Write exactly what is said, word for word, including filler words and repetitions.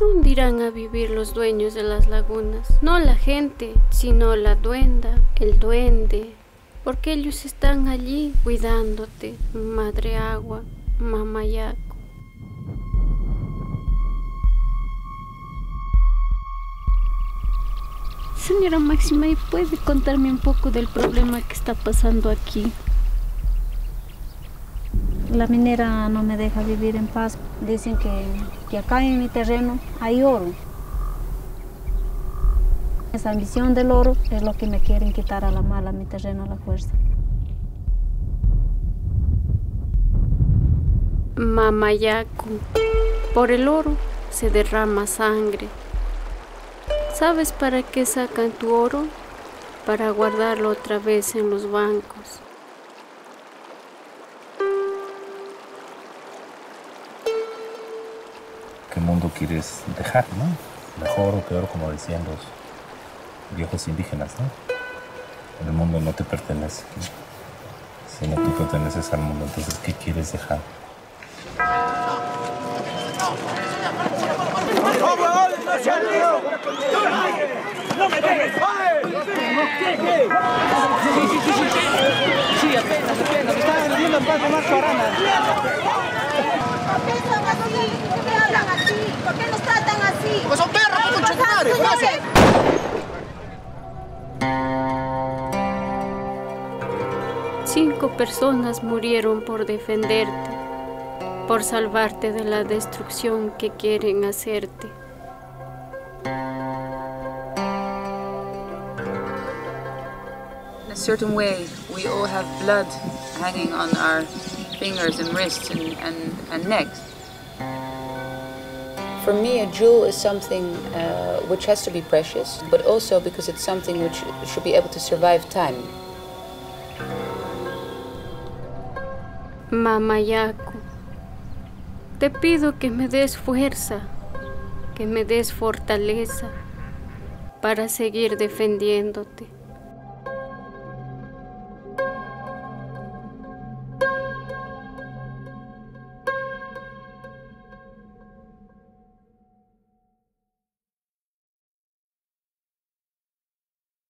¿Dónde irán a vivir los dueños de las lagunas? No la gente, sino la duenda, el duende, porque ellos están allí cuidándote, madre agua, mamá yaco. Señora Máxima, ¿y puede contarme un poco del problema que está pasando aquí? La minera no me deja vivir en paz. Dicen que, que acá en mi terreno hay oro. Esa ambición del oro es lo que me quieren quitar a la mala, mi terreno a la fuerza. Mamá yaco, por el oro se derrama sangre. ¿Sabes para qué sacan tu oro? Para guardarlo otra vez en los bancos. ¿Qué mundo quieres dejar, no? Mejor o peor, como decían los viejos indígenas, ¿no? El mundo no te pertenece, ¿no? Sino tú perteneces al mundo. Entonces, ¿qué quieres dejar? ¡No me dejes! ¿Qué? Sí, sí, sí, sí. Sí, apenas, apenas. Me están vendiendo el paso más carana. ¿Por qué son así? ¿Por qué hablan así? ¿Por qué nos tratan así? Pues son perros, mucho madre, gracias. Cinco personas murieron por defenderte, por salvarte de la destrucción que quieren hacerte. In a certain way, we all have blood hanging on our fingers and wrists and, and, and necks. For me, a jewel is something uh, which has to be precious, but also because it's something which should be able to survive time. Mamá yaco, te pido que me des fuerza, que me des fortaleza para seguir defendiéndote.